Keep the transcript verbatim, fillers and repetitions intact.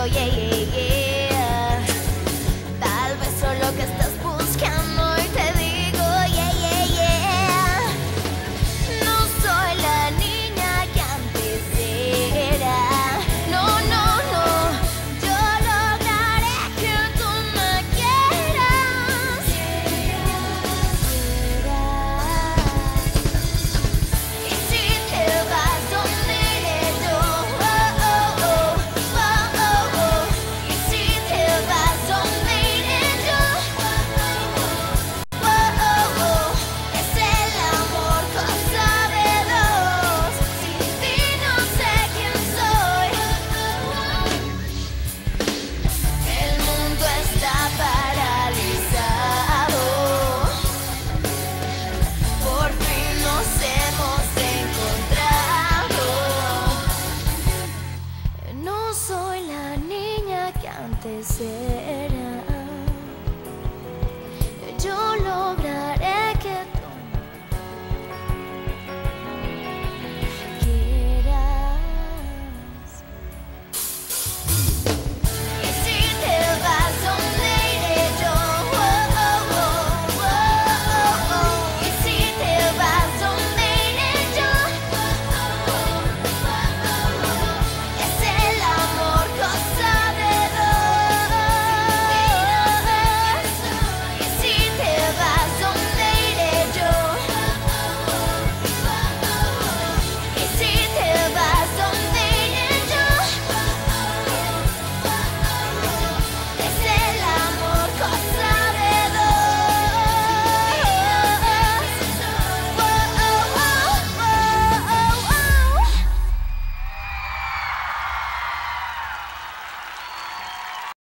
yeah, yeah, yeah. Tal vez solo que estás buscando y te digo, yeah, yeah, yeah. No soy la niña que antes era. No, no, no. Yo lograré que tú me quieras. Y si te vas, ¿dónde iré yo? Oh, oh, oh, oh, oh, oh. Y si te vas, ¿dónde iré yo? Oh, oh, oh. Es el amor, cosa de dos. Sin ti no sé quién soy. El mundo está paralizado. Por fin nos hemos encontrado. No soy la niña que antes era.